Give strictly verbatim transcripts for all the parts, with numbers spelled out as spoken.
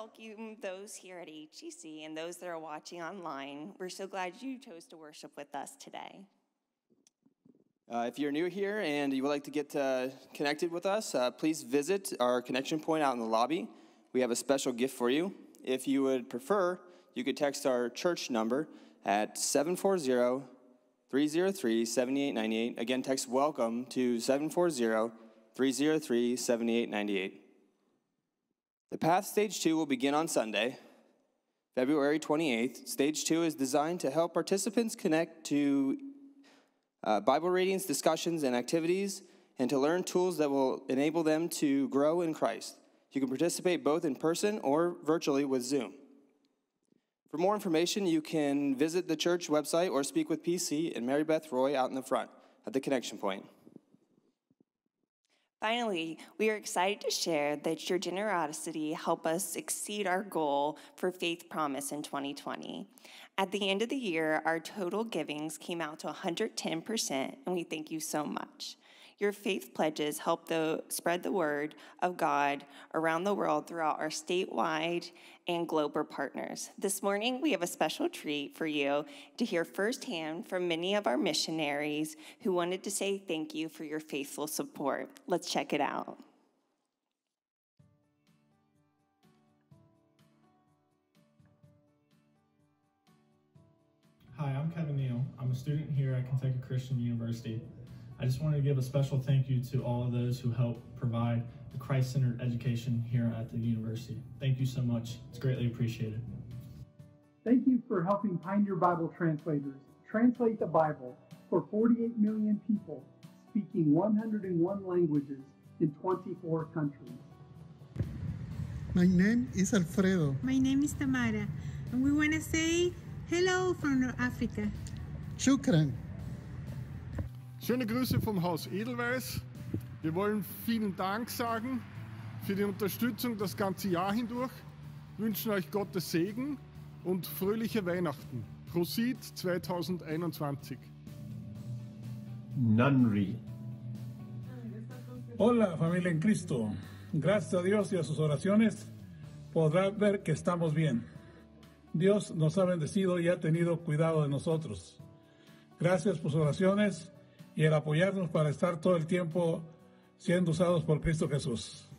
welcome those here at H C C and those that are watching online. We're so glad you chose to worship with us today. Uh, if you're new here and you would like to get uh, connected with us, uh, please visit our connection point out in the lobby. We have a special gift for you. If you would prefer, you could text our church number at seven four zero, three zero three, seven eight nine eight. Again, text WELCOME to seven four zero, three zero three, seven eight nine eight. The Path Stage two will begin on Sunday, February twenty-eighth. Stage two is designed to help participants connect to uh, Bible readings, discussions, and activities, and to learn tools that will enable them to grow in Christ. You can participate both in person or virtually with Zoom. For more information, you can visit the church website or speak with P C and Mary Beth Roy out in the front at the connection point. Finally, we are excited to share that your generosity helped us exceed our goal for Faith Promise in twenty twenty. At the end of the year, our total givings came out to one hundred ten percent, and we thank you so much. Your faith pledges help the, spread the word of God around the world throughout our statewide and global partners. This morning, we have a special treat for you to hear firsthand from many of our missionaries who wanted to say thank you for your faithful support. Let's check it out. Hi, I'm Kevin Neal. I'm a student here at Kentucky Christian University. I just wanted to give a special thank you to all of those who help provide the Christ-centered education here at the university. Thank you so much. It's greatly appreciated. Thank you for helping Pioneer Bible Translators translate the Bible for forty-eight million people speaking one hundred one languages in twenty-four countries. My name is Alfredo. My name is Tamara, and we want to say hello from North Africa. Shukran. Schöne Grüße vom Haus Edelweiss. Wir wollen vielen Dank sagen für die Unterstützung das ganze Jahr hindurch. Wir wünschen euch Gottes Segen und fröhliche Weihnachten. Prosit zwanzig einundzwanzig. Nunri. Hola, familia en Cristo. Gracias a Dios y a sus oraciones podrá ver que estamos bien. Dios nos ha bendecido y ha tenido cuidado de nosotros. Gracias por sus oraciones y el apoyarnos para estar todo el tiempo siendo usados por Cristo Jesús.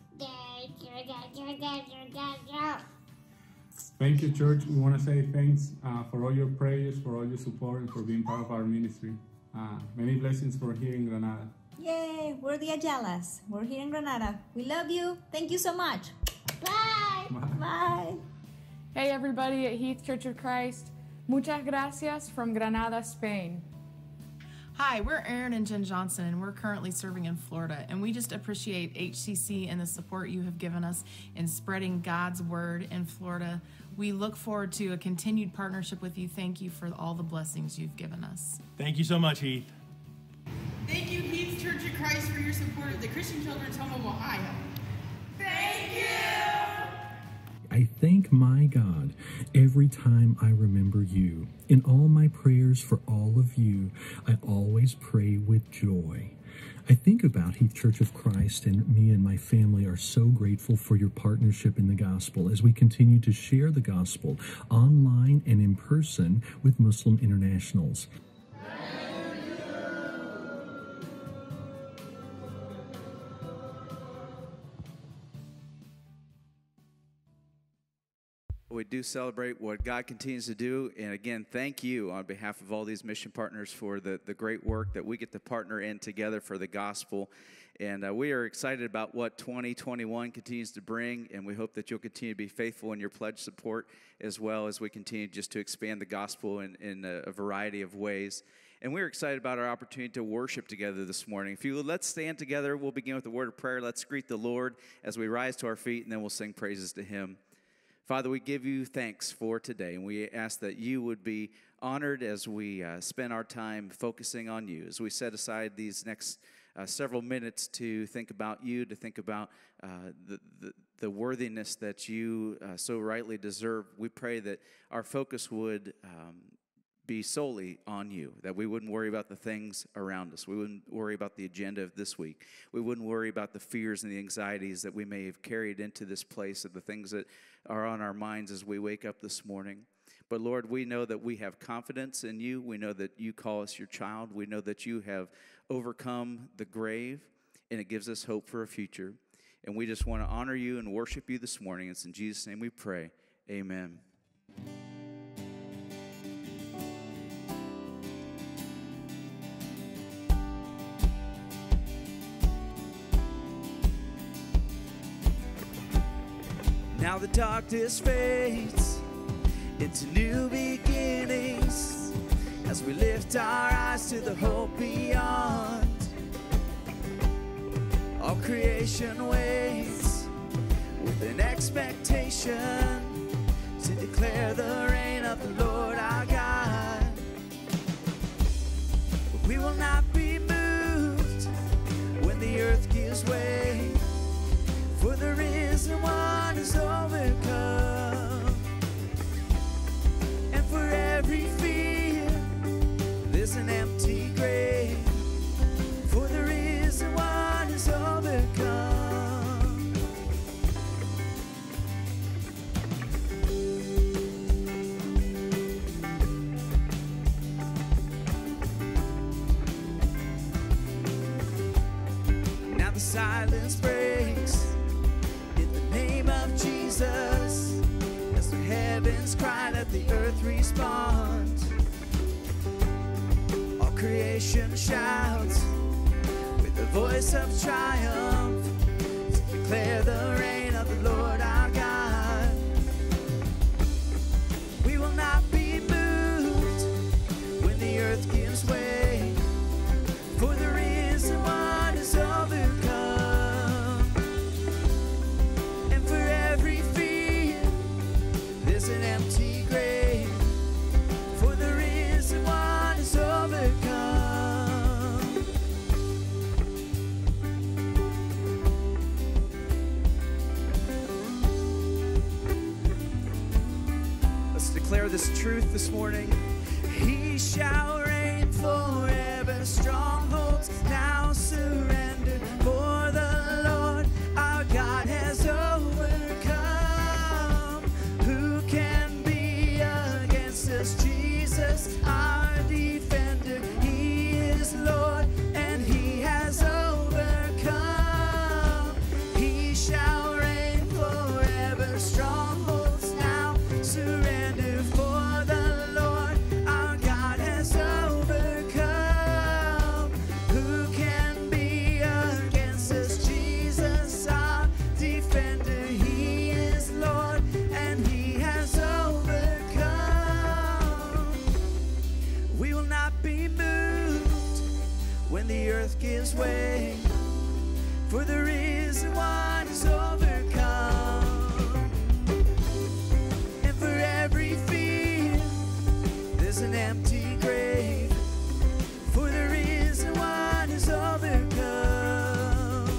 Thank you, church. We want to say thanks uh, for all your prayers, for all your support, and for being part of our ministry. Uh, many blessings for here in Granada. Yay, we're the Ayelas. We're here in Granada. We love you. Thank you so much. Bye. Bye. Bye. Hey, everybody at Heath Church of Christ. Muchas gracias from Granada, Spain. Hi, we're Aaron and Jen Johnson, and we're currently serving in Florida, and we just appreciate H C C and the support you have given us in spreading God's word in Florida. We look forward to a continued partnership with you. Thank you for all the blessings you've given us. Thank you so much, Heath. Thank you, Heath Church of Christ, for your support of the Christian Children's Home of Ohio. Thank you! I thank my God every time I remember you. In all my prayers for all of you, I always pray with joy. I think about Heath Church of Christ, and me and my family are so grateful for your partnership in the gospel as we continue to share the gospel online and in person with Muslim internationals. We do celebrate what God continues to do. And again, thank you on behalf of all these mission partners for the, the great work that we get to partner in together for the gospel. And uh, we are excited about what twenty twenty-one continues to bring. And we hope that you'll continue to be faithful in your pledge support, as well as we continue just to expand the gospel in, in a, a variety of ways. And we're excited about our opportunity to worship together this morning. If you would, let's stand together. We'll begin with a word of prayer. Let's greet the Lord as we rise to our feet, and then we'll sing praises to him. Father, we give you thanks for today, and we ask that you would be honored as we uh, spend our time focusing on you, as we set aside these next uh, several minutes to think about you, to think about uh, the, the, the worthiness that you uh, so rightly deserve. We pray that our focus would um, be solely on you, that we wouldn't worry about the things around us. We wouldn't worry about the agenda of this week. We wouldn't worry about the fears and the anxieties that we may have carried into this place, of the things that are on our minds as we wake up this morning. But Lord, we know that we have confidence in you. We know that you call us your child. We know that you have overcome the grave, and it gives us hope for a future. And we just want to honor you and worship you this morning. It's in Jesus' name we pray. Amen. Now the darkness fades into new beginnings as we lift our eyes to the hope beyond. All creation waits with an expectation to declare the reign of the Lord our God. We will not be moved when the earth gives way, for the risen one is overcome. And for every fear, there's an empty grave, for the risen one is overcome. Now the silence breaks in the name of Jesus, as the heavens cry, let the earth respond. All creation shouts with the voice of triumph to declare the reign of the Lord our God. We will not be moved when the earth gives way, for the risen one is overcome. And for every fear, there's an empty grave, for the risen one is overcome. Let's declare this truth this morning. He shall reign forever, strongholds now surrender, for the Lord our God has overcome. Who can be against us? Jesus, our defender. He is Lord and he has overcome. He shall reign forever, strongholds now surrender, for the Lord our God has overcome. Who can be against us? Jesus, our defender. He is Lord and he has overcome. We will not be moved when the earth gives way, for the risen one is overcome. And for every fear, there's an empty grave, for the risen one is overcome.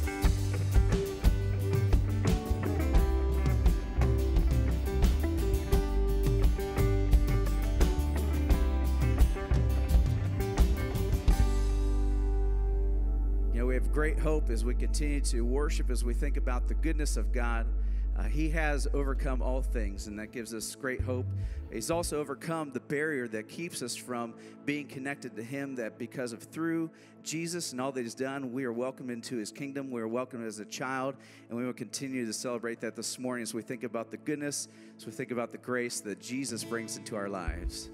You know, we have great hope as we continue to worship, as we think about the goodness of God. Uh, he has overcome all things, and that gives us great hope. He's also overcome the barrier that keeps us from being connected to him, that because of through Jesus and all that he's done, we are welcomed into his kingdom. We are welcomed as a child, and we will continue to celebrate that this morning as we think about the goodness, as we think about the grace that Jesus brings into our lives.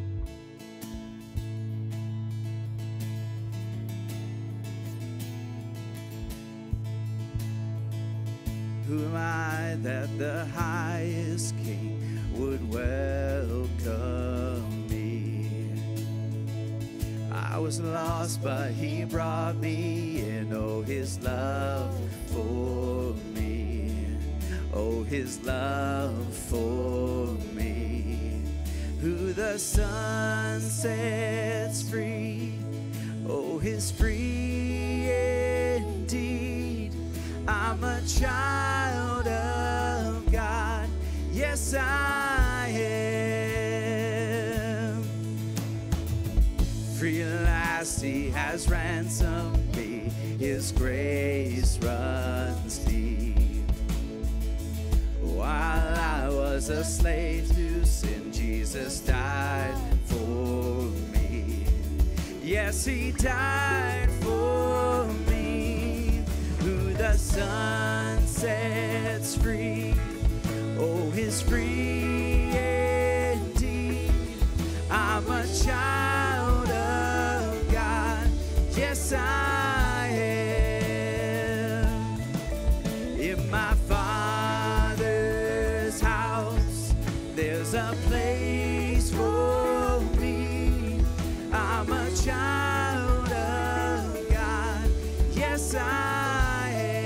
Who am I that the highest King would welcome me? I was lost, but he brought me in. Oh, his love for me. Oh, his love for me. Who the Son sets free. Oh, his free indeed. I'm a child of God. Yes, I am. He has ransomed me. His grace runs deep. While I was a slave to sin, Jesus died for me. Yes, He died for me. Who the Son sets free, oh, is free indeed. I'm a child of God. Yes, I am. In my Father's house, there's a place for me. I'm a child of God. Yes, I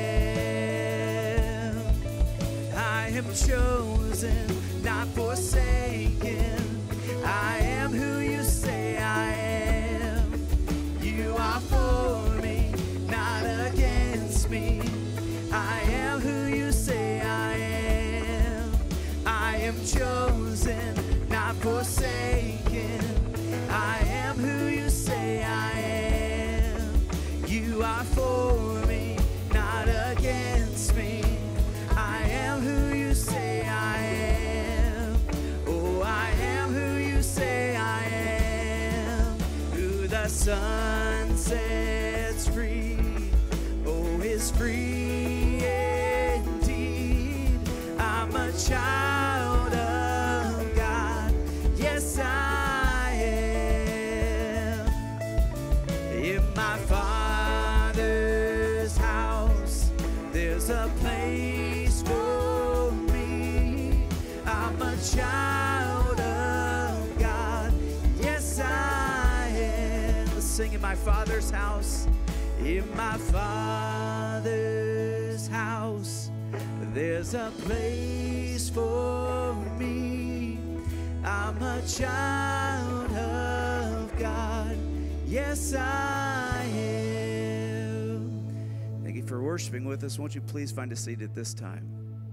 am. I am chosen, not forsaken. I am who you say I am. You are for me, not against me. I am who you say I am. I am chosen, not forsaken. I am who you say I am. You are for me, not against me. I am who you say I am. Oh, I am who you say I am. Who the Son sets free, oh, is free indeed. I'm a child of God. Yes, I am. In my Father's house, there's a place for me. I'm a child of God. Yes, I am. Let's sing in my Father's house. In my Father's house, there's a place for me. I'm a child of God. Yes, I am. Thank you for worshiping with us. Won't you please find a seat at this time?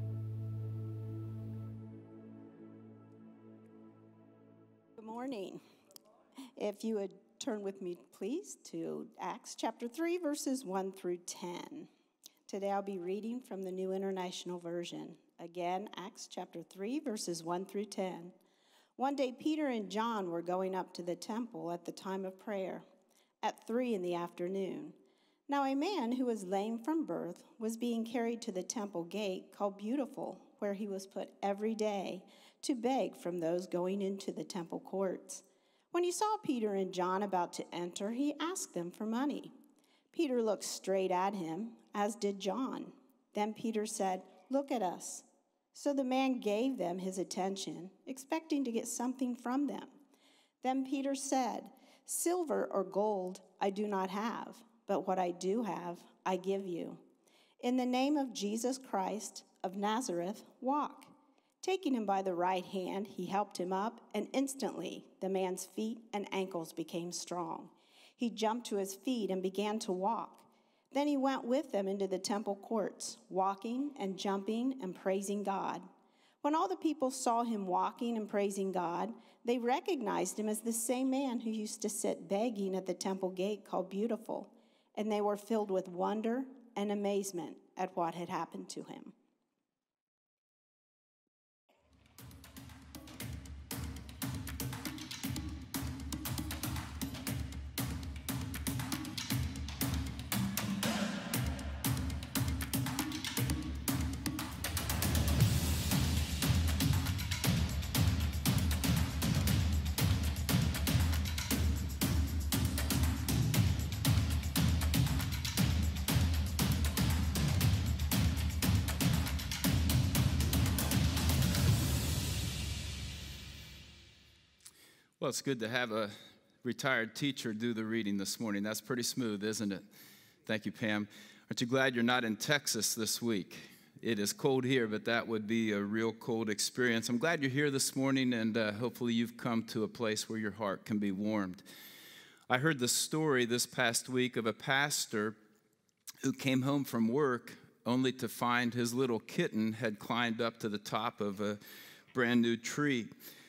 Good morning. If you would turn with me, please, to Acts chapter three, verses one through ten. Today I'll be reading from the New International Version. Again, Acts chapter three, verses one through ten. One day Peter and John were going up to the temple at the time of prayer, at three in the afternoon. Now a man who was lame from birth was being carried to the temple gate called Beautiful, where he was put every day to beg from those going into the temple courts. When he saw Peter and John about to enter, he asked them for money. Peter looked straight at him, as did John. Then Peter said, "Look at us." So the man gave them his attention, expecting to get something from them. Then Peter said, "Silver or gold I do not have, but what I do have I give you. In the name of Jesus Christ of Nazareth, walk." Taking him by the right hand, he helped him up, and instantly the man's feet and ankles became strong. He jumped to his feet and began to walk. Then he went with them into the temple courts, walking and jumping and praising God. When all the people saw him walking and praising God, they recognized him as the same man who used to sit begging at the temple gate called Beautiful, and they were filled with wonder and amazement at what had happened to him. Well, it's good to have a retired teacher do the reading this morning. That's pretty smooth, isn't it? Thank you, Pam. Aren't you glad you're not in Texas this week? It is cold here, but that would be a real cold experience. I'm glad you're here this morning, and uh, hopefully you've come to a place where your heart can be warmed. I heard the story this past week of a pastor who came home from work only to find his little kitten had climbed up to the top of a brand new tree.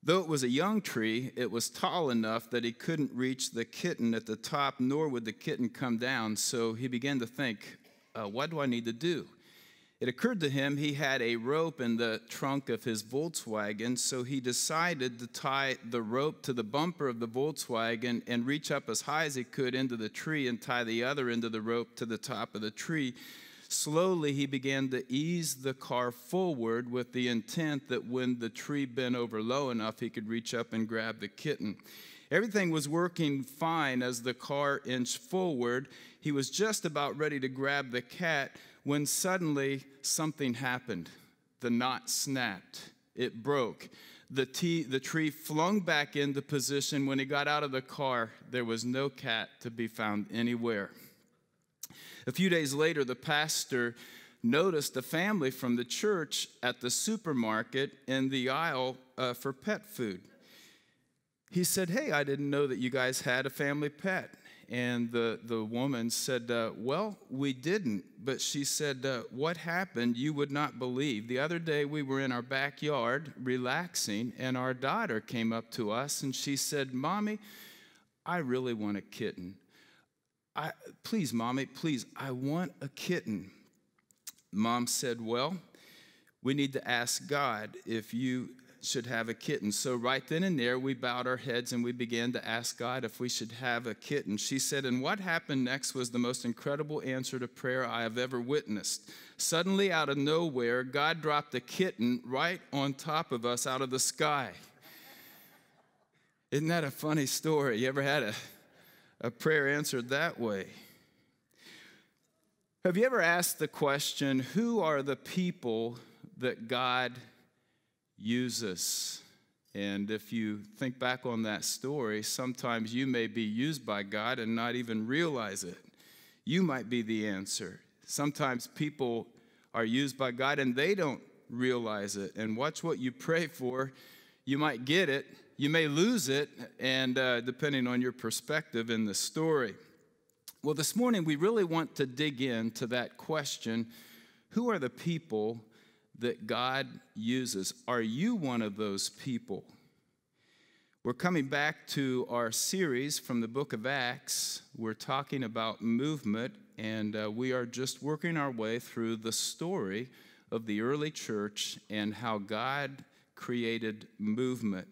Though it was a young tree, it was tall enough that he couldn't reach the kitten at the top, nor would the kitten come down. So he began to think, uh, what do I need to do? It occurred to him he had a rope in the trunk of his Volkswagen, so he decided to tie the rope to the bumper of the Volkswagen and reach up as high as he could into the tree and tie the other end of the rope to the top of the tree. Slowly, he began to ease the car forward with the intent that when the tree bent over low enough, he could reach up and grab the kitten. Everything was working fine as the car inched forward. He was just about ready to grab the cat when suddenly something happened. The knot snapped. It broke. The, tea, the tree flung back into position. When he got out of the car, there was no cat to be found anywhere. A few days later, the pastor noticed a family from the church at the supermarket in the aisle uh, for pet food. He said, hey, I didn't know that you guys had a family pet. And the, the woman said, uh, well, we didn't. But she said, uh, what happened you would not believe. The other day we were in our backyard relaxing, and our daughter came up to us, and she said, Mommy, I really want a kitten. I, please, Mommy, please, I want a kitten. Mom said, well, we need to ask God if you should have a kitten. So right then and there, we bowed our heads and we began to ask God if we should have a kitten. She said, and what happened next was the most incredible answer to prayer I have ever witnessed. Suddenly, out of nowhere, God dropped a kitten right on top of us out of the sky. Isn't that a funny story? You ever had a A prayer answered that way? Have you ever asked the question, who are the people that God uses? And if you think back on that story, sometimes you may be used by God and not even realize it. You might be the answer. Sometimes people are used by God and they don't realize it. And watch what you pray for. You might get it. You may lose it, and uh, depending on your perspective in the story. Well, this morning we really want to dig into that question, who are the people that God uses? Are you one of those people? We're coming back to our series from the book of Acts. We're talking about movement, and uh, we are just working our way through the story of the early church and how God created movement.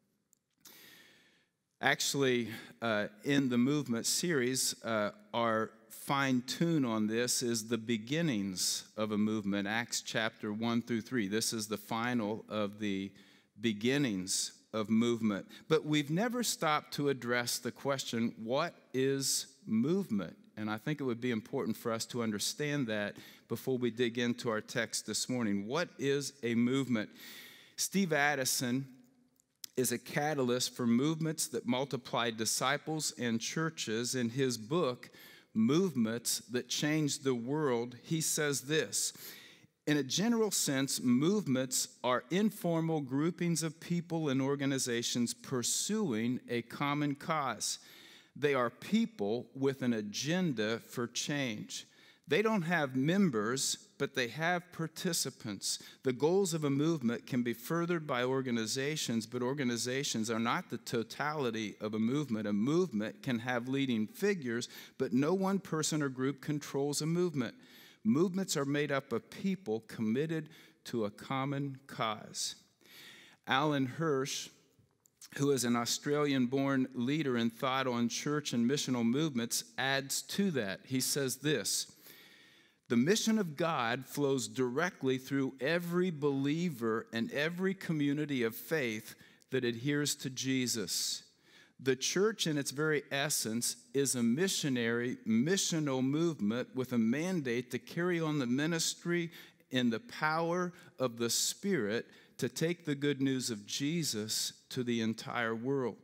Actually, uh, in the movement series, uh, our fine tune on this is the beginnings of a movement, Acts chapter one through three. This is the final of the beginnings of movement. But we've never stopped to address the question, what is movement? And I think it would be important for us to understand that before we dig into our text this morning. What is a movement? Steve Addison is a catalyst for movements that multiply disciples and churches. In his book, Movements That Changed the World, he says this, in a general sense, movements are informal groupings of people and organizations pursuing a common cause. They are people with an agenda for change. They don't have members, but they have participants. The goals of a movement can be furthered by organizations, but organizations are not the totality of a movement. A movement can have leading figures, but no one person or group controls a movement. Movements are made up of people committed to a common cause. Alan Hirsch, who is an Australian-born leader in thought on church and missional movements, adds to that. He says this, the mission of God flows directly through every believer and every community of faith that adheres to Jesus. The church, in its very essence, is a missionary, missional movement with a mandate to carry on the ministry in the power of the Spirit to take the good news of Jesus to the entire world.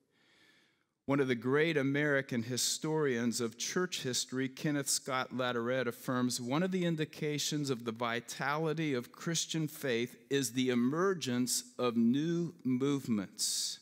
One of the great American historians of church history, Kenneth Scott Latourette, affirms one of the indications of the vitality of Christian faith is the emergence of new movements.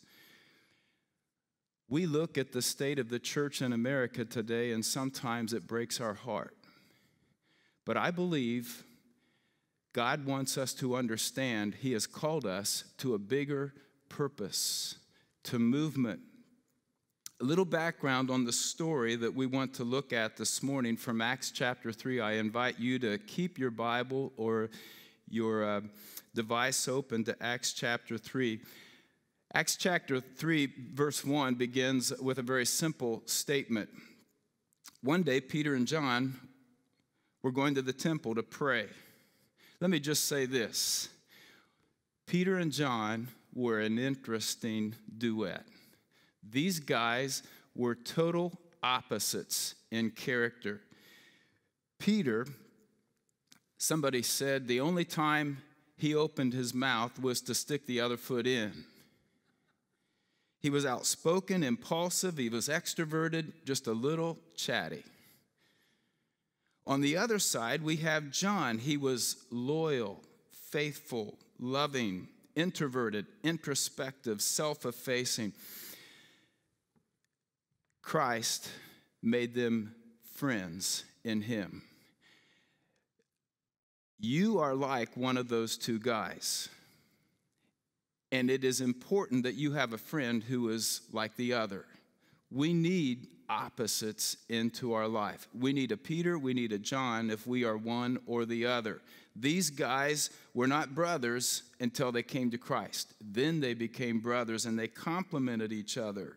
We look at the state of the church in America today, and sometimes it breaks our heart. But I believe God wants us to understand He has called us to a bigger purpose to movement. A little background on the story that we want to look at this morning from Acts chapter three. I invite you to keep your Bible or your uh, device open to Acts chapter three. Acts chapter three, verse one begins with a very simple statement. One day, Peter and John were going to the temple to pray. Let me just say this. Peter and John were an interesting duet. These guys were total opposites in character. Peter, somebody said the only time he opened his mouth was to stick the other foot in. He was outspoken, impulsive, he was extroverted, just a little chatty. On the other side, we have John. He was loyal, faithful, loving, introverted, introspective, self-effacing. Christ made them friends in him. You are like one of those two guys. And it is important that you have a friend who is like the other. We need opposites into our life. We need a Peter, we need a John if we are one or the other. These guys were not brothers until they came to Christ. Then they became brothers and they complemented each other.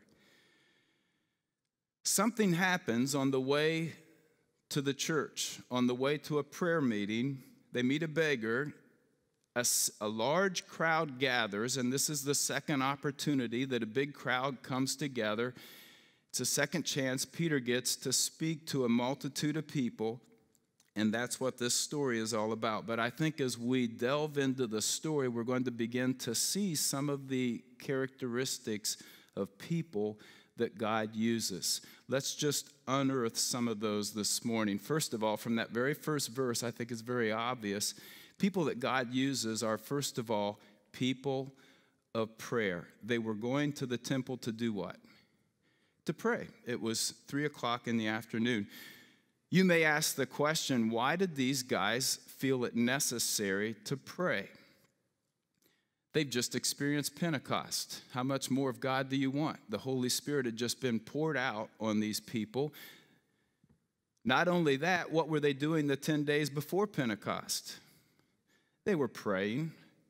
Something happens on the way to the church, on the way to a prayer meeting. They meet a beggar. A, a large crowd gathers, and this is the second opportunity that a big crowd comes together. It's a second chance Peter gets to speak to a multitude of people, and that's what this story is all about. But I think as we delve into the story, we're going to begin to see some of the characteristics of people that God uses. Let's just unearth some of those this morning. First of all, from that very first verse, I think it's very obvious. People that God uses are, first of all, people of prayer. They were going to the temple to do what? To pray. It was three o'clock in the afternoon. You may ask the question, why did these guys feel it necessary to pray? They've just experienced Pentecost. How much more of God do you want? The Holy Spirit had just been poured out on these people. Not only that, what were they doing the ten days before Pentecost? They were praying.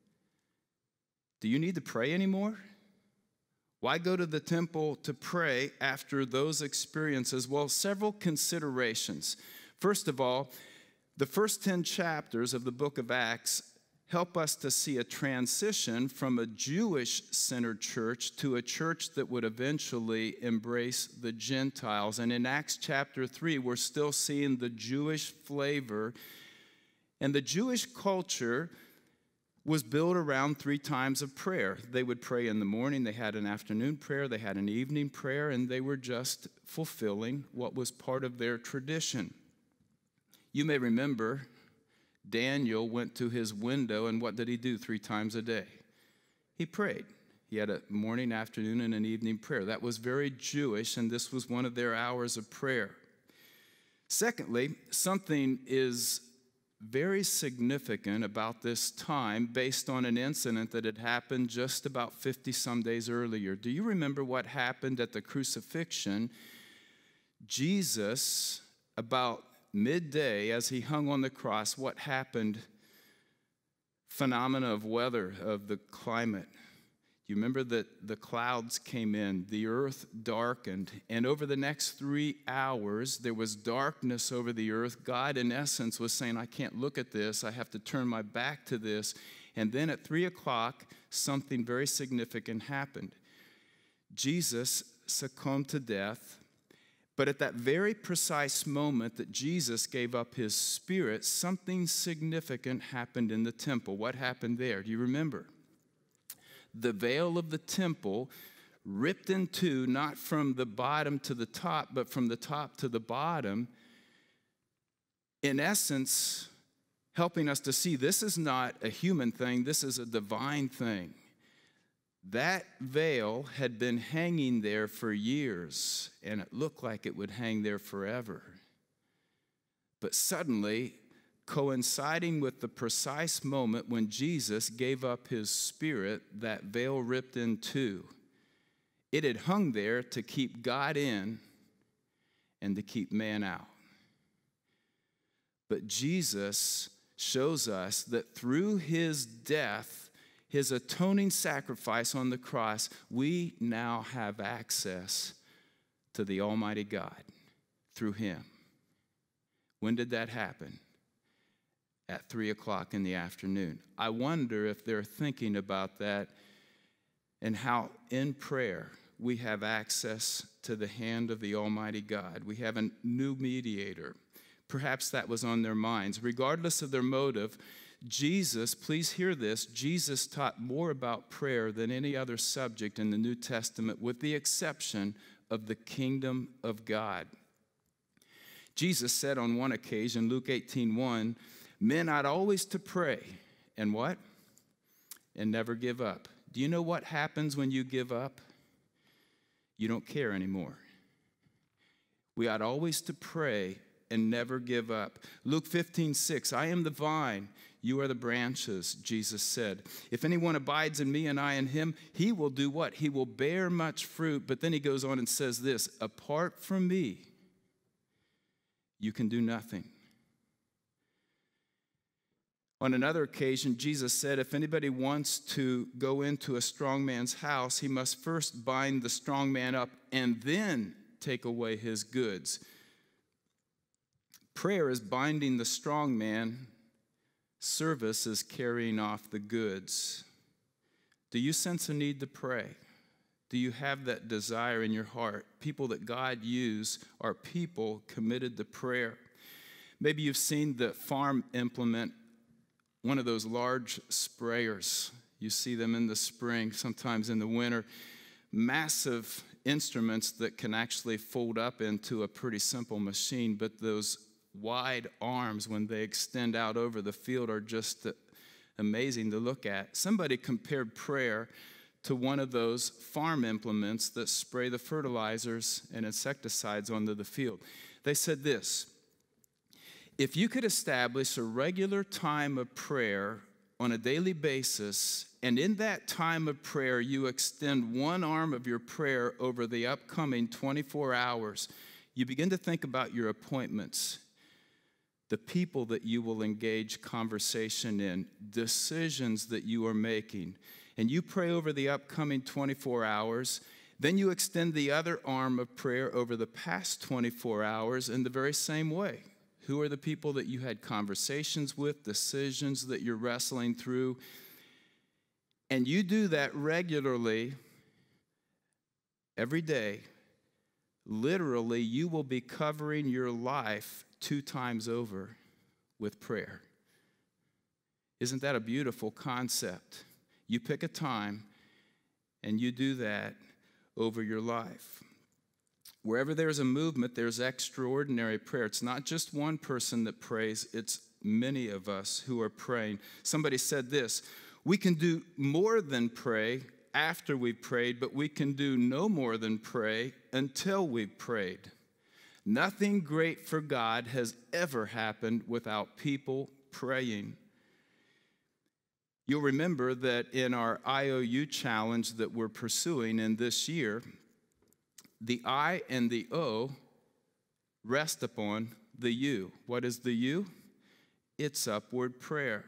Do you need to pray anymore? Why go to the temple to pray after those experiences? Well, several considerations. First of all, the first ten chapters of the book of Acts help us to see a transition from a Jewish-centered church to a church that would eventually embrace the Gentiles. And in Acts chapter three, we're still seeing the Jewish flavor. And the Jewish culture was built around three times of prayer. They would pray in the morning, they had an afternoon prayer, they had an evening prayer, and they were just fulfilling what was part of their tradition. You may remember Daniel went to his window, and what did he do three times a day? He prayed. He had a morning, afternoon, and an evening prayer. That was very Jewish, and this was one of their hours of prayer. Secondly, something is very significant about this time based on an incident that had happened just about fifty some days earlier. Do you remember what happened at the crucifixion? Jesus, about midday as he hung on the cross, what happened? Phenomena of weather, of the climate. You remember that the clouds came in, the earth darkened, and over the next three hours, there was darkness over the earth. God, in essence, was saying, I can't look at this. I have to turn my back to this. And then at three o'clock, something very significant happened. Jesus succumbed to death. But at that very precise moment that Jesus gave up his spirit, something significant happened in the temple. What happened there? Do you remember? The veil of the temple ripped in two, not from the bottom to the top, but from the top to the bottom. In essence, helping us to see this is not a human thing, this is a divine thing. That veil had been hanging there for years, and it looked like it would hang there forever. But suddenly, coinciding with the precise moment when Jesus gave up his spirit, that veil ripped in two. It had hung there to keep God in and to keep man out. But Jesus shows us that through his death, his atoning sacrifice on the cross, we now have access to the Almighty God through him. When did that happen? At three o'clock in the afternoon. I wonder if they're thinking about that and how in prayer we have access to the hand of the Almighty God. We have a new mediator. Perhaps that was on their minds. Regardless of their motive, Jesus, please hear this, Jesus taught more about prayer than any other subject in the New Testament, with the exception of the kingdom of God. Jesus said on one occasion, Luke eighteen one, men ought always to pray, and what? And never give up. Do you know what happens when you give up? You don't care anymore. We ought always to pray and never give up. Luke fifteen six, I am the vine, you are the branches, Jesus said. If anyone abides in me and I in him, he will do what? He will bear much fruit. But then he goes on and says this, apart from me, you can do nothing. On another occasion, Jesus said, if anybody wants to go into a strong man's house, he must first bind the strong man up and then take away his goods. Prayer is binding the strong man. Service is carrying off the goods. Do you sense a need to pray? Do you have that desire in your heart? People that God uses are people committed to prayer. Maybe you've seen the farm implement, one of those large sprayers. You see them in the spring, sometimes in the winter. Massive instruments that can actually fold up into a pretty simple machine, but those wide arms, when they extend out over the field, are just amazing to look at. Somebody compared prayer to one of those farm implements that spray the fertilizers and insecticides onto the field. They said this, if you could establish a regular time of prayer on a daily basis, and in that time of prayer you extend one arm of your prayer over the upcoming twenty-four hours, you begin to think about your appointments, the people that you will engage conversation in, decisions that you are making, and you pray over the upcoming twenty-four hours, then you extend the other arm of prayer over the past twenty-four hours in the very same way. Who are the people that you had conversations with, decisions that you're wrestling through? And you do that regularly, every day. Literally, you will be covering your life two times over with prayer. Isn't that a beautiful concept? You pick a time and you do that over your life. Wherever there's a movement, there's extraordinary prayer. It's not just one person that prays, it's many of us who are praying. Somebody said this, we can do more than pray after we've prayed, but we can do no more than pray until we've prayed. Nothing great for God has ever happened without people praying. You'll remember that in our I O U challenge that we're pursuing in this year, the I and the O rest upon the U. What is the U? It's upward prayer.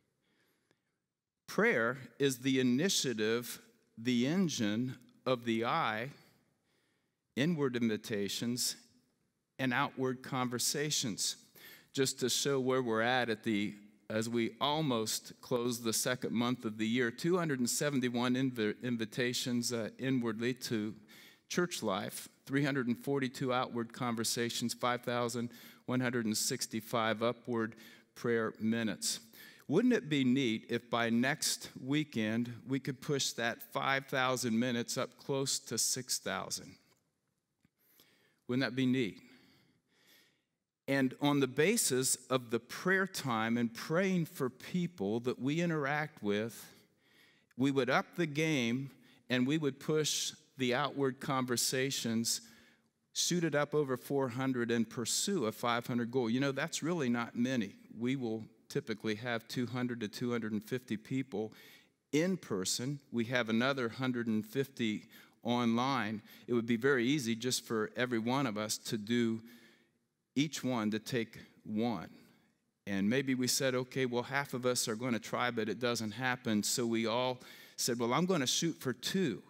Prayer is the initiative, the engine of the I, inward invitations, and outward conversations. Just to show where we're at at the, as we almost close the second month of the year, two hundred seventy-one inv- invitations uh, inwardly to church life, three hundred forty-two outward conversations, five thousand one hundred sixty-five upward prayer minutes. Wouldn't it be neat if by next weekend we could push that five thousand minutes up close to six thousand? Wouldn't that be neat? And on the basis of the prayer time and praying for people that we interact with, we would up the game and we would push the outward conversations, shoot it up over four hundred, and pursue a five hundred goal. You know, that's really not many. we will typically have two hundred to two hundred fifty people in person. We have another one hundred fifty online. It would be very easy just for every one of us to do each one to take one. And maybe we said, okay, well, half of us are going to try, but it doesn't happen. So we all said, well, I'm going to shoot for two.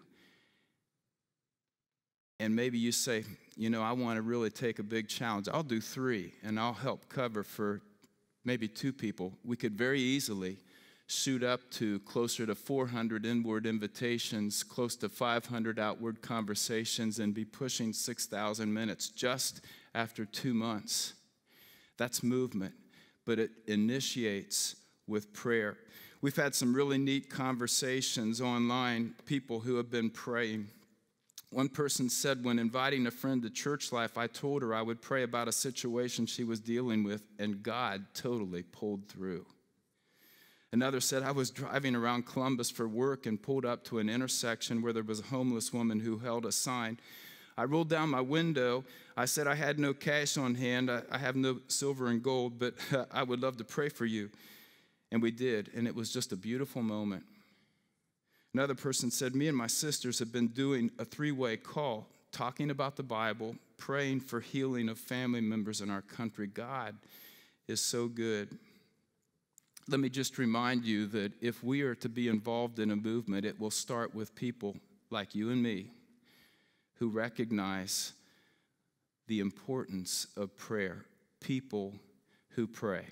And maybe you say, you know, I want to really take a big challenge. I'll do three, and I'll help cover for maybe two people. We could very easily shoot up to closer to four hundred inward invitations, close to five hundred outward conversations, and be pushing six thousand minutes just after two months. That's movement, but it initiates with prayer. We've had some really neat conversations online, people who have been praying. One person said, when inviting a friend to church life, I told her I would pray about a situation she was dealing with, and God totally pulled through. Another said, I was driving around Columbus for work and pulled up to an intersection where there was a homeless woman who held a sign. I rolled down my window. I said I had no cash on hand. I, I have no silver and gold, but uh, I would love to pray for you. And we did, and it was just a beautiful moment. Another person said, me and my sisters have been doing a three-way call, talking about the Bible, praying for healing of family members in our country. God is so good. Let me just remind you that if we are to be involved in a movement, it will start with people like you and me who recognize the importance of prayer, people who pray.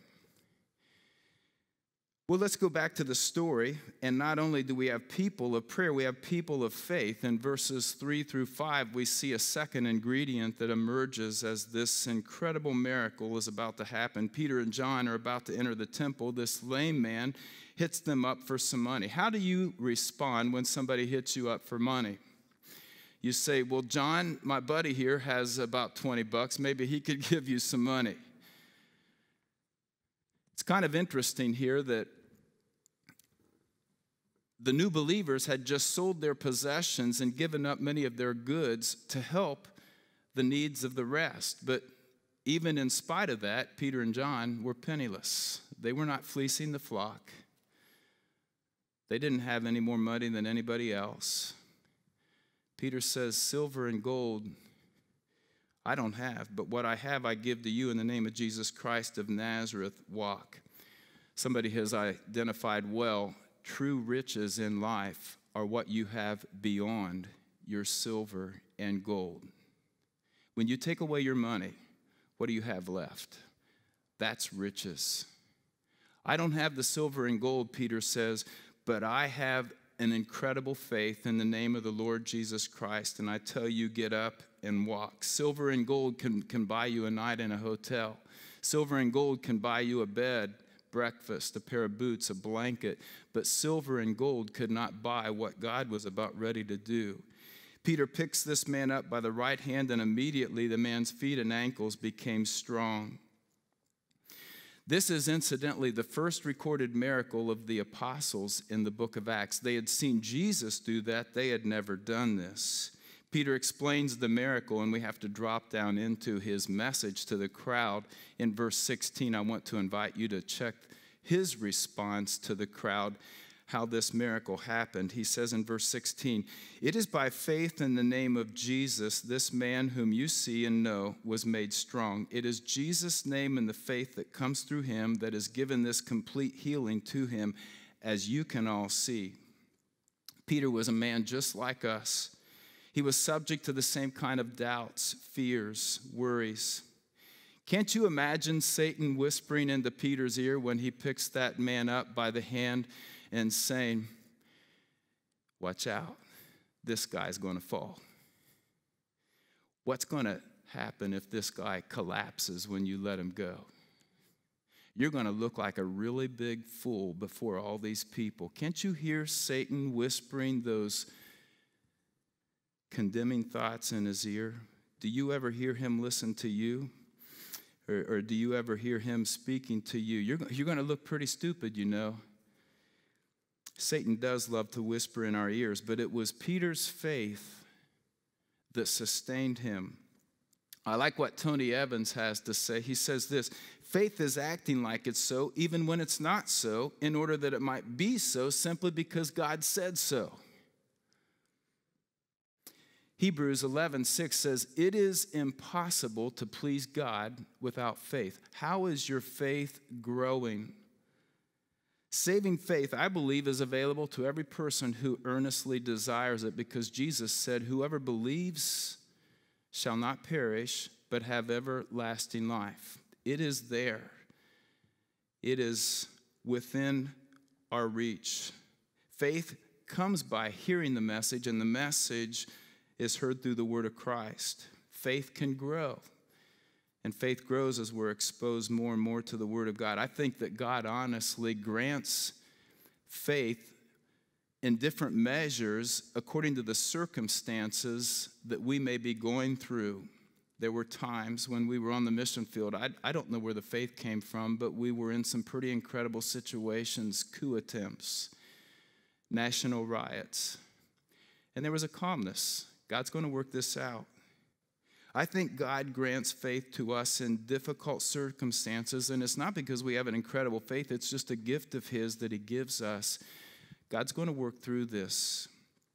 Well, let's go back to the story, and not only do we have people of prayer, we have people of faith. In verses three through five, we see a second ingredient that emerges as this incredible miracle is about to happen. Peter and John are about to enter the temple. This lame man hits them up for some money. How do you respond when somebody hits you up for money? You say, well, John, my buddy here, has about twenty bucks. Maybe he could give you some money. It's kind of interesting here that the new believers had just sold their possessions and given up many of their goods to help the needs of the rest. But even in spite of that, Peter and John were penniless. They were not fleecing the flock. They didn't have any more money than anybody else. Peter says, silver and gold I don't have, but what I have I give to you in the name of Jesus Christ of Nazareth, walk. Somebody has identified well, true riches in life are what you have beyond your silver and gold. When you take away your money, what do you have left? That's riches. I don't have the silver and gold, Peter says, but I have an incredible faith in the name of the Lord Jesus Christ, and I tell you, get up and walk. Silver and gold can, can buy you a night in a hotel. Silver and gold can buy you a bed, breakfast, a pair of boots, a blanket, but silver and gold could not buy what God was about ready to do. Peter picks this man up by the right hand, and immediately the man's feet and ankles became strong. This is incidentally the first recorded miracle of the apostles in the book of Acts. They had seen Jesus do that. They had never done this. Peter explains the miracle, and we have to drop down into his message to the crowd. In verse sixteen, I want to invite you to check his response to the crowd, how this miracle happened. He says in verse sixteen, it is by faith in the name of Jesus, this man whom you see and know was made strong. It is Jesus' name and the faith that comes through him that has given this complete healing to him, as you can all see. Peter was a man just like us. He was subject to the same kind of doubts, fears, worries. Can't you imagine Satan whispering into Peter's ear when he picks that man up by the hand and saying, watch out, this guy's going to fall. What's going to happen if this guy collapses when you let him go? You're going to look like a really big fool before all these people. Can't you hear Satan whispering those condemning thoughts in his ear? Do you ever hear him listen to you? Or, or do you ever hear him speaking to you? You're, you're going to look pretty stupid, you know. Satan does love to whisper in our ears, but it was Peter's faith that sustained him. I like what Tony Evans has to say. He says this: faith is acting like it's so, even when it's not so, in order that it might be so, simply because God said so. Hebrews eleven six says, it is impossible to please God without faith. How is your faith growing? Saving faith, I believe, is available to every person who earnestly desires it, because Jesus said, whoever believes shall not perish, but have everlasting life. It is there. It is within our reach. Faith comes by hearing the message, and the message is heard through the word of Christ. Faith can grow, and faith grows as we're exposed more and more to the word of God. I think that God honestly grants faith in different measures according to the circumstances that we may be going through. There were times when we were on the mission field. I, I don't know where the faith came from, but we were in some pretty incredible situations, coup attempts, national riots, and there was a calmness. God's going to work this out. I think God grants faith to us in difficult circumstances, and it's not because we have an incredible faith. It's just a gift of His that He gives us. God's going to work through this.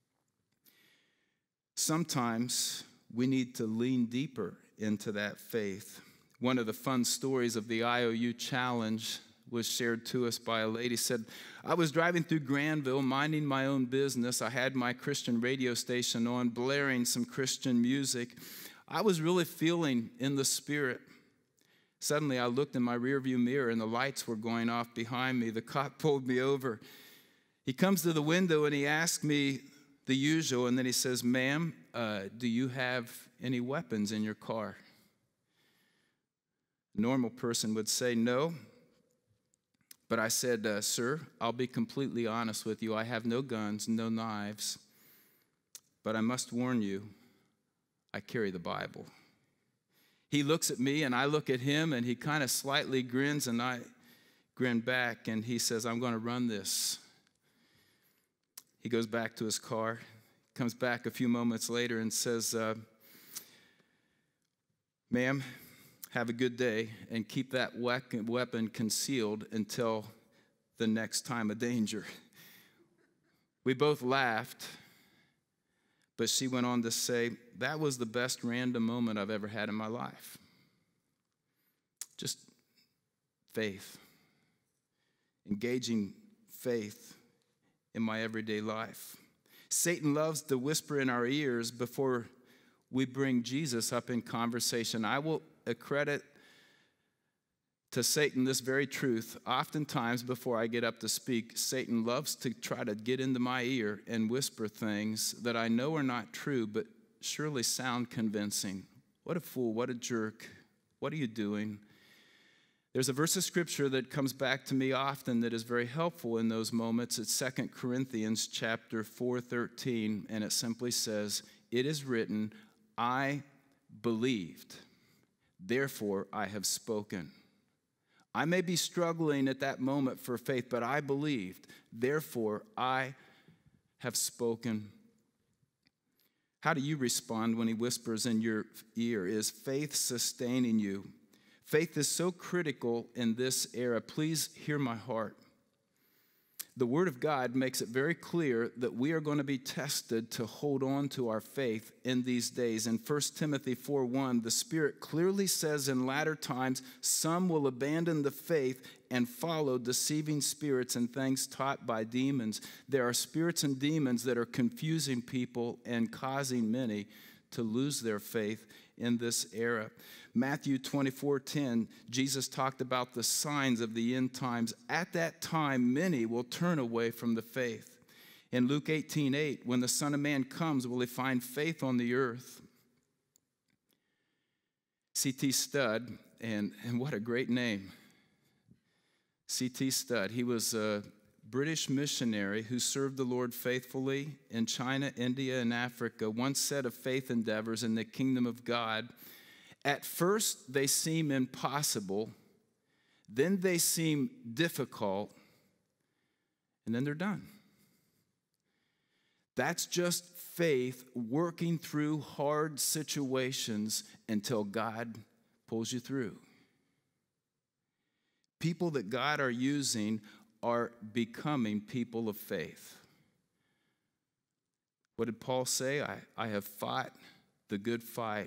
Sometimes we need to lean deeper into that faith. One of the fun stories of the I O U Challenge was shared to us by a lady. Said, I was driving through Granville, minding my own business. I had my Christian radio station on, blaring some Christian music. I was really feeling in the Spirit. Suddenly, I looked in my rearview mirror, and the lights were going off behind me. The cop pulled me over. He comes to the window, and he asks me the usual, and then he says, ma'am, uh, do you have any weapons in your car? A normal person would say no. But I said, uh, sir, I'll be completely honest with you. I have no guns, no knives. But I must warn you, I carry the Bible. He looks at me, and I look at him, and he kind of slightly grins, and I grin back, and he says, I'm going to run this. He goes back to his car, comes back a few moments later and says, uh, ma'am, have a good day, and keep that weapon concealed until the next time of danger. We both laughed, but she went on to say, that was the best random moment I've ever had in my life. Just faith, engaging faith in my everyday life. Satan loves to whisper in our ears before we bring Jesus up in conversation. I will accredit to Satan this very truth. Oftentimes before I get up to speak, Satan loves to try to get into my ear and whisper things that I know are not true, but surely sound convincing. What a fool, what a jerk, what are you doing? There's a verse of scripture that comes back to me often that is very helpful in those moments. It's Second Corinthians chapter four thirteen, and it simply says, it is written, I believed, therefore I have spoken. I may be struggling at that moment for faith, but I believed, therefore I have spoken. How do you respond when he whispers in your ear? Is faith sustaining you? Faith is so critical in this era. Please hear my heart. The Word of God makes it very clear that we are going to be tested to hold on to our faith in these days. In First Timothy four one, the Spirit clearly says in latter times, some will abandon the faith and follow deceiving spirits and things taught by demons. There are spirits and demons that are confusing people and causing many to lose their faith in this era. Matthew twenty-four ten, Jesus talked about the signs of the end times. At that time, many will turn away from the faith. In Luke eighteen eight, when the Son of Man comes, will he find faith on the earth? C T Studd, and, and what a great name. C T Studd, he was a British missionary who served the Lord faithfully in China, India, and Africa. One set of faith endeavors in the kingdom of God. At first, they seem impossible. Then they seem difficult. And then they're done. That's just faith working through hard situations until God pulls you through. People that God are using are becoming people of faith. What did Paul say? I, I have fought the good fight,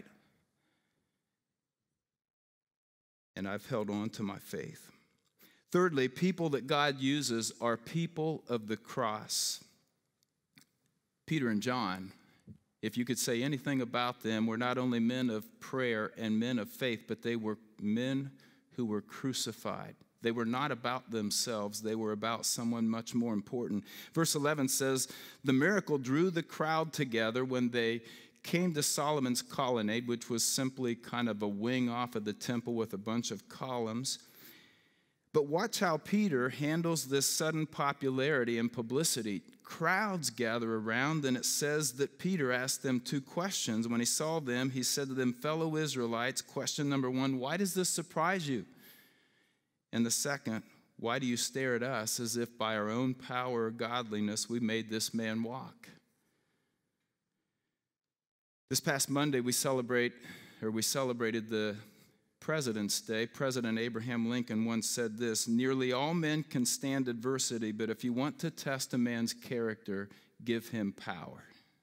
and I've held on to my faith. Thirdly, people that God uses are people of the cross. Peter and John, if you could say anything about them, were not only men of prayer and men of faith, but they were men who were crucified. They were not about themselves. They were about someone much more important. Verse eleven says, the miracle drew the crowd together when they came to Solomon's colonnade, which was simply kind of a wing off of the temple with a bunch of columns. But watch how Peter handles this sudden popularity and publicity. Crowds gather around, and it says that Peter asked them two questions. When he saw them, he said to them, fellow Israelites, question number one, why does this surprise you? And the second, why do you stare at us as if by our own power or godliness we made this man walk? This past Monday, we celebrate, or we celebrated the President's Day. President Abraham Lincoln once said this, nearly all men can stand adversity, but if you want to test a man's character, give him power.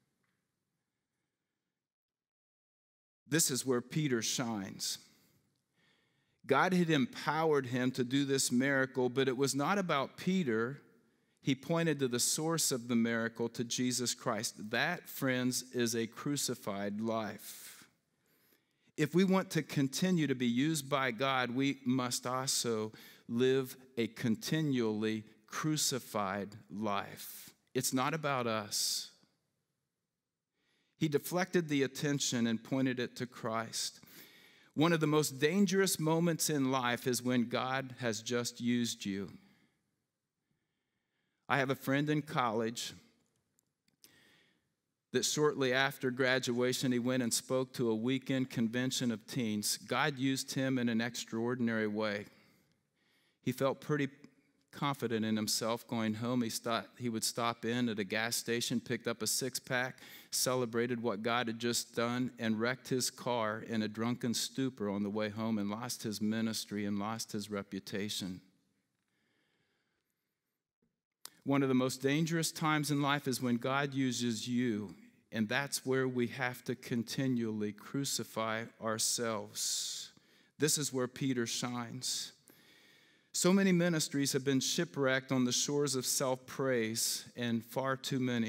This is where Peter shines. God had empowered him to do this miracle, but it was not about Peter. He pointed to the source of the miracle, to Jesus Christ. That, friends, is a crucified life. If we want to continue to be used by God, we must also live a continually crucified life. It's not about us. He deflected the attention and pointed it to Christ. One of the most dangerous moments in life is when God has just used you. I have a friend in college that shortly after graduation, he went and spoke to a weekend convention of teens. God used him in an extraordinary way. He felt pretty confident in himself going home. He, thought he would stop in at a gas station, picked up a six-pack, celebrated what God had just done, and wrecked his car in a drunken stupor on the way home and lost his ministry and lost his reputation. One of the most dangerous times in life is when God uses you, and that's where we have to continually crucify ourselves. This is where Peter shines. So many ministries have been shipwrecked on the shores of self-praise, and far too many.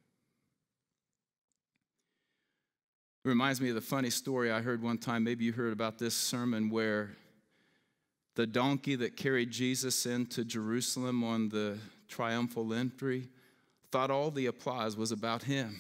It reminds me of the funny story I heard one time. Maybe you heard about this sermon where the donkey that carried Jesus into Jerusalem on the triumphal entry thought all the applause was about him.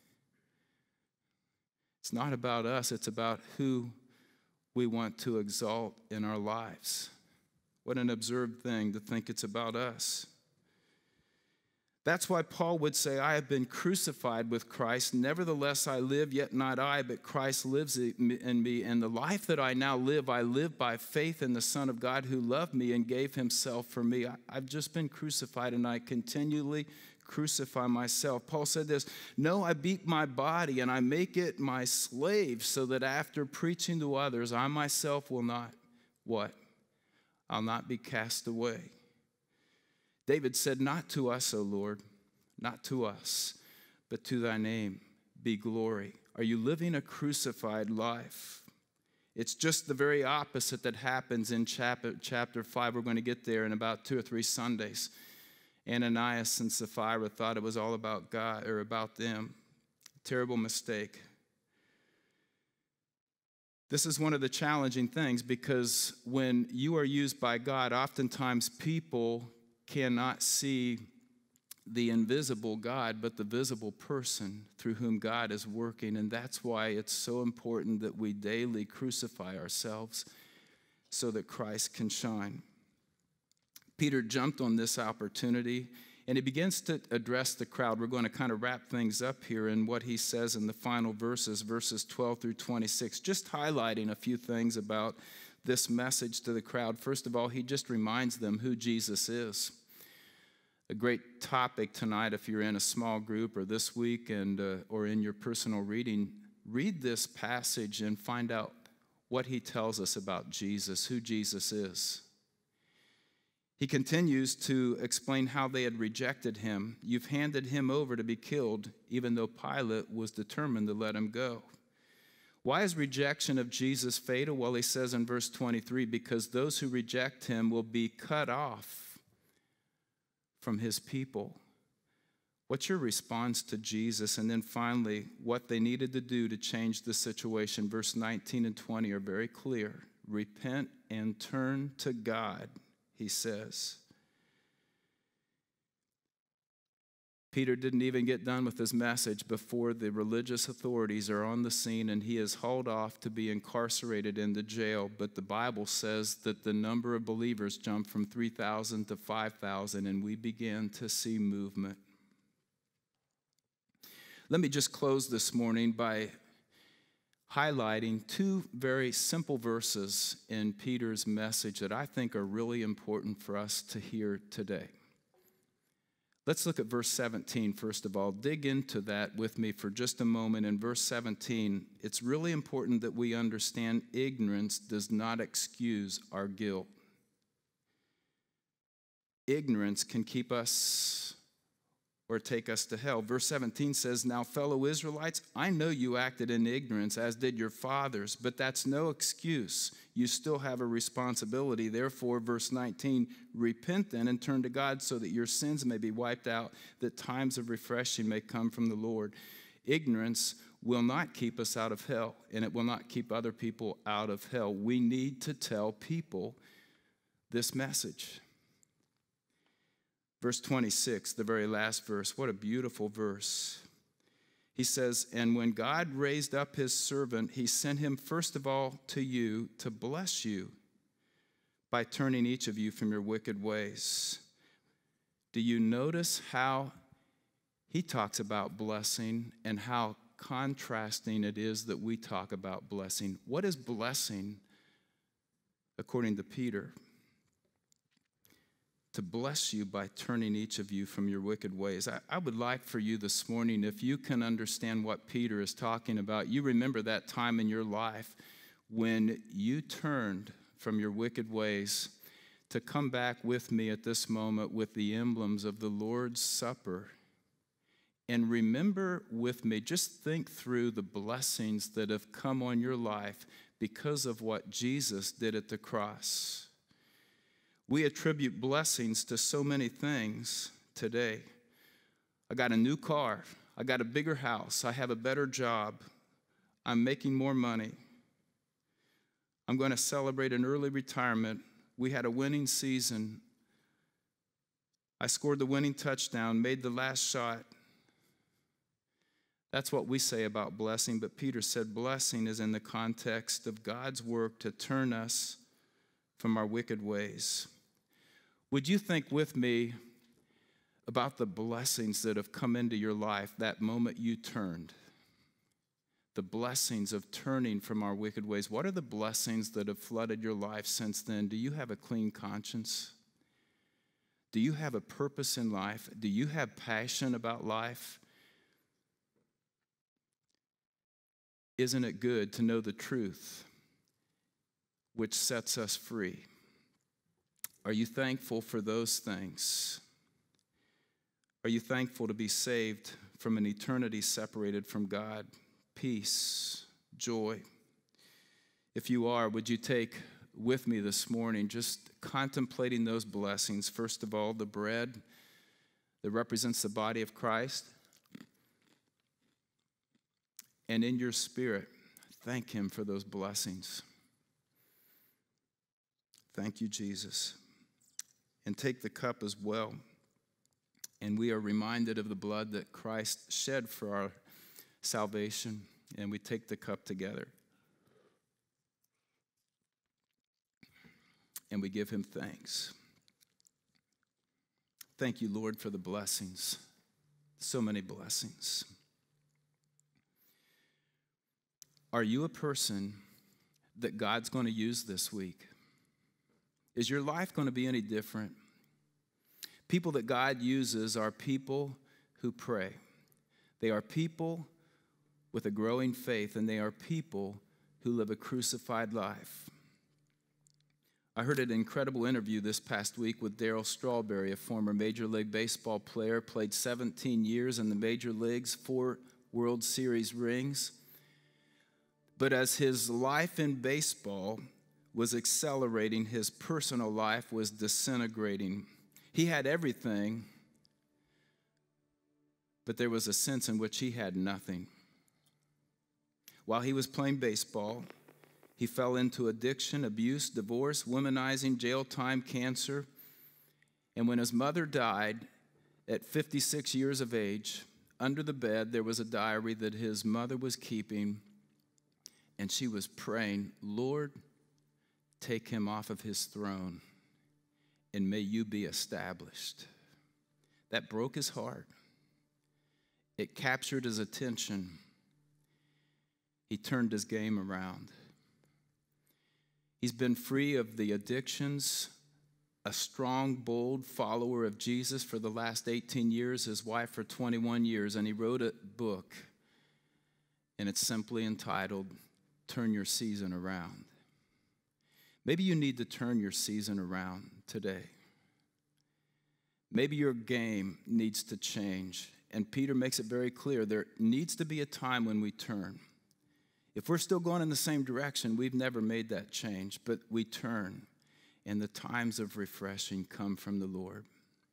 It's not about us. It's about who we want to exalt in our lives. What an absurd thing to think it's about us. That's why Paul would say, I have been crucified with Christ. Nevertheless, I live, yet not I, but Christ lives in me. And the life that I now live, I live by faith in the Son of God who loved me and gave himself for me. I've just been crucified, and I continually crucify myself. Paul said this, no, I beat my body, and I make it my slave, so that after preaching to others, I myself will not, what? I'll not be cast away. David said, not to us, O Lord, not to us, but to thy name be glory. Are you living a crucified life? It's just the very opposite that happens in chapter, chapter five. We're going to get there in about two or three Sundays. Ananias and Sapphira thought it was all about God or about them. Terrible mistake. This is one of the challenging things, because when you are used by God, oftentimes people cannot see the invisible God, but the visible person through whom God is working. And that's why it's so important that we daily crucify ourselves so that Christ can shine. Peter jumped on this opportunity, and he begins to address the crowd. We're going to kind of wrap things up here in what he says in the final verses, verses twelve through twenty-six, just highlighting a few things about this message to the crowd. First of all, he just reminds them who Jesus is. A great topic tonight if you're in a small group or this week and uh, or in your personal reading. Read this passage and find out what he tells us about Jesus, who Jesus is. He continues to explain how they had rejected him. You've handed him over to be killed, even though Pilate was determined to let him go. Why is rejection of Jesus fatal? Well, he says in verse twenty-three, because those who reject him will be cut off from his people. What's your response to Jesus? And then finally, what they needed to do to change the situation. Verse nineteen and twenty are very clear. Repent and turn to God, he says. Peter didn't even get done with his message before the religious authorities are on the scene and he is hauled off to be incarcerated in the jail. But the Bible says that the number of believers jumped from three thousand to five thousand, and we began to see movement. Let me just close this morning by highlighting two very simple verses in Peter's message that I think are really important for us to hear today. Let's look at verse seventeen, first of all. Dig into that with me for just a moment. In verse seventeen, it's really important that we understand ignorance does not excuse our guilt. Ignorance can keep us or take us to hell. Verse seventeen says, now, fellow Israelites, I know you acted in ignorance, as did your fathers, but that's no excuse. You still have a responsibility. Therefore, verse nineteen, repent then and turn to God so that your sins may be wiped out, that times of refreshing may come from the Lord. Ignorance will not keep us out of hell, and it will not keep other people out of hell. We need to tell people this message. Verse twenty-six, the very last verse, what a beautiful verse. He says, and when God raised up his servant, he sent him first of all to you to bless you by turning each of you from your wicked ways. Do you notice how he talks about blessing and how contrasting it is that we talk about blessing? What is blessing according to Peter? To bless you by turning each of you from your wicked ways. I, I would like for you this morning, if you can understand what Peter is talking about, you remember that time in your life when you turned from your wicked ways, to come back with me at this moment with the emblems of the Lord's Supper. And remember with me, just think through the blessings that have come on your life because of what Jesus did at the cross. We attribute blessings to so many things today. I got a new car. I got a bigger house. I have a better job. I'm making more money. I'm going to celebrate an early retirement. We had a winning season. I scored the winning touchdown, made the last shot. That's what we say about blessing, but Peter said blessing is in the context of God's work to turn us from our wicked ways. Would you think with me about the blessings that have come into your life that moment you turned? The blessings of turning from our wicked ways. What are the blessings that have flooded your life since then? Do you have a clean conscience? Do you have a purpose in life? Do you have passion about life? Isn't it good to know the truth which sets us free? Are you thankful for those things? Are you thankful to be saved from an eternity separated from God? Peace, joy. If you are, would you take with me this morning just contemplating those blessings? First of all, the bread that represents the body of Christ. And in your spirit, thank him for those blessings. Thank you, Jesus. And take the cup as well. And we are reminded of the blood that Christ shed for our salvation. And we take the cup together. And we give him thanks. Thank you, Lord, for the blessings. So many blessings. Are you a person that God's going to use this week? Is your life going to be any different? People that God uses are people who pray. They are people with a growing faith, and they are people who live a crucified life. I heard an incredible interview this past week with Darryl Strawberry, a former Major League Baseball player, played seventeen years in the major leagues, four World Series rings. But as his life in baseball was accelerating, his personal life was disintegrating. He had everything, but there was a sense in which he had nothing. While he was playing baseball, he fell into addiction, abuse, divorce, womanizing, jail time, cancer. And when his mother died at fifty-six years of age, under the bed there was a diary that his mother was keeping, and she was praying, Lord, take him off of his throne, and may you be established. That broke his heart. It captured his attention. He turned his game around. He's been free of the addictions, a strong, bold follower of Jesus for the last eighteen years, his wife for twenty-one years, and he wrote a book, and it's simply entitled, Turn Your Season Around. Maybe you need to turn your season around today. Maybe your game needs to change, and Peter makes it very clear there needs to be a time when we turn. If we're still going in the same direction, we've never made that change, but we turn, and the times of refreshing come from the Lord.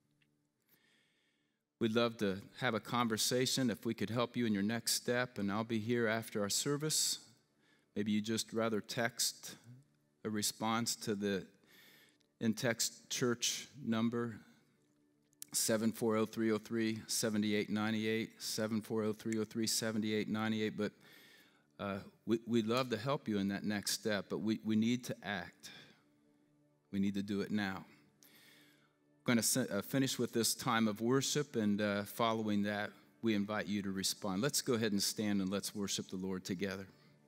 We'd love to have a conversation if we could help you in your next step, and I'll be here after our service. Maybe you just rather text a response to the in-text church number, seven four zero, three zero three, seven eight nine eight, seven four zero, three zero three, seven eight nine eight, but Uh, we, we'd love to help you in that next step, but we, we need to act. We need to do it now. We're going to uh, finish with this time of worship, and uh, following that, we invite you to respond. Let's go ahead and stand and let's worship the Lord together.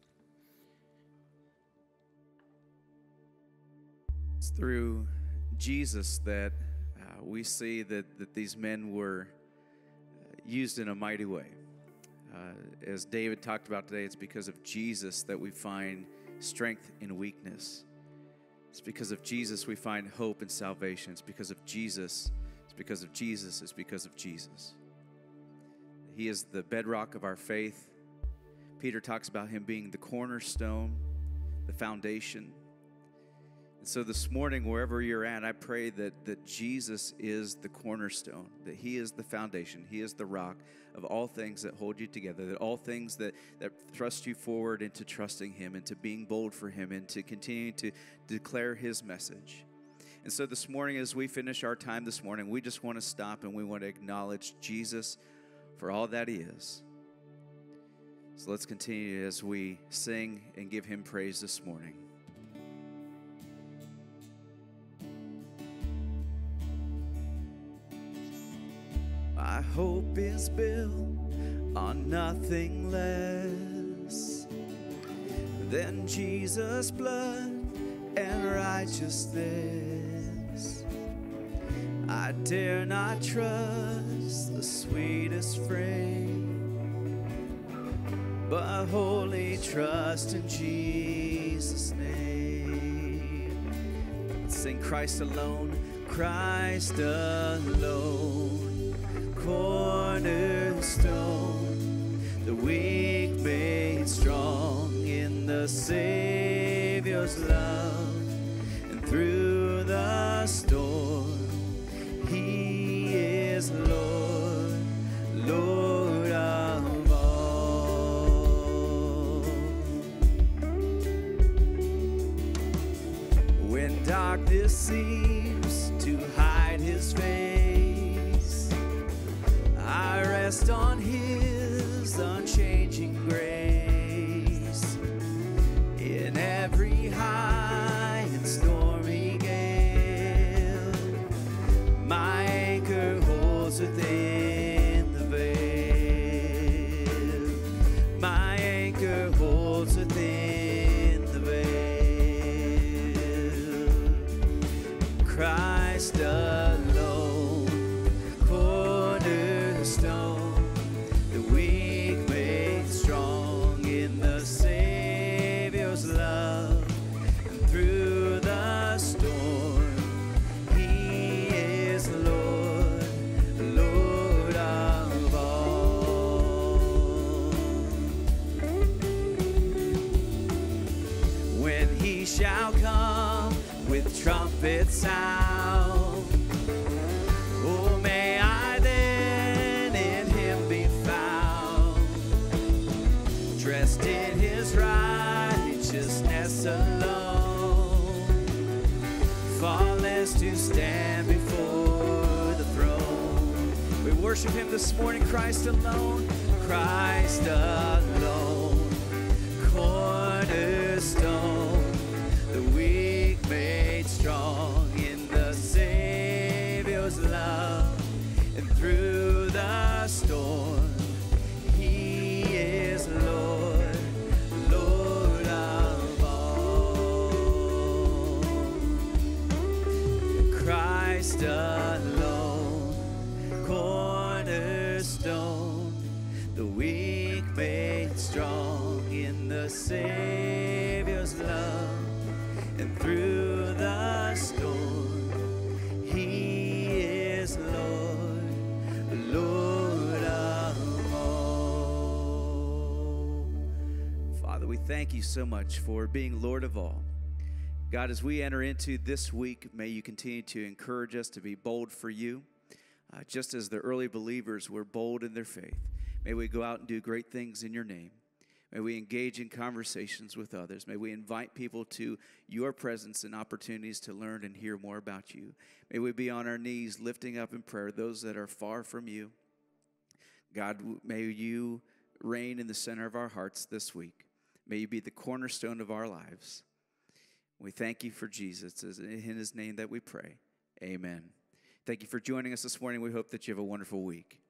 It's through Jesus that uh, we see that, that these men were used in a mighty way. Uh, as David talked about today, it's because of Jesus that we find strength in weakness. It's because of Jesus we find hope and salvation. It's because of Jesus. It's because of Jesus. It's because of Jesus. He is the bedrock of our faith. Peter talks about him being the cornerstone, the foundation. And so this morning, wherever you're at, I pray that, that Jesus is the cornerstone, that he is the foundation, he is the rock of all things that hold you together, that all things that, that thrust you forward into trusting him, into being bold for him, and to continue to declare his message. And so this morning, as we finish our time this morning, we just want to stop and we want to acknowledge Jesus for all that he is. So let's continue as we sing and give him praise this morning. My hope is built on nothing less than Jesus' blood and righteousness. I dare not trust the sweetest frame, but wholly trust in Jesus' name. Let's sing Christ alone, Christ alone. Cornerstone, the weak made strong in the Savior's love, and through the storm, he is Lord, Lord of all. When darkness seems to hide his face, I rest on his unchanging grace. In every high and stormy gale, my anchor holds within the veil. My anchor holds within the veil. Christ alone, shall come with trumpet sound. Oh, may I then in him be found, dressed in his righteousness alone, faultless to stand before the throne. We worship him this morning, Christ alone, Christ alone, cornerstone, the weak made strong in the Savior's love, and through the storm, he is Lord, Lord of all. Christ alone, cornerstone, the weak made strong in the Savior's love, and through the storm, he is Lord, Lord of all. Father, we thank you so much for being Lord of all. God, as we enter into this week, may you continue to encourage us to be bold for you, uh, just as the early believers were bold in their faith. May we go out and do great things in your name. May we engage in conversations with others. May we invite people to your presence and opportunities to learn and hear more about you. May we be on our knees lifting up in prayer those that are far from you. God, may you reign in the center of our hearts this week. May you be the cornerstone of our lives. We thank you for Jesus. It's in his name that we pray. Amen. Thank you for joining us this morning. We hope that you have a wonderful week.